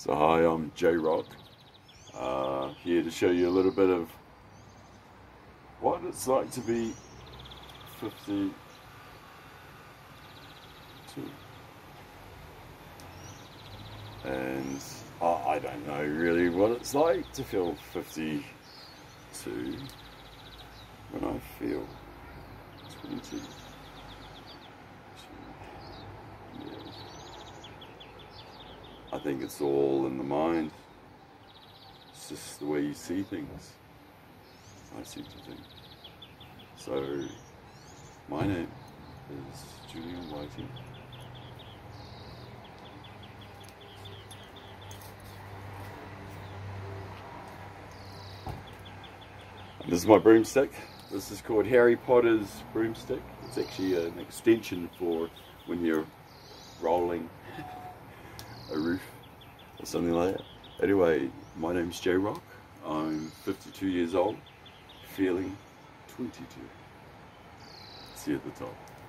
So hi, I'm J-Rock, here to show you a little bit of what it's like to be 52. And I don't know really what it's like to feel 52 when I feel 22 years. I think it's all in the mind. It's just the way you see things, I seem to think. So, my name is Julian Whiting. And this is my broomstick. This is called Harry Potter's broomstick. It's actually an extension for when you're rolling a roof or something like that. Anyway, my name's J-Rock. I'm 52 years old, feeling 22. See you at the top.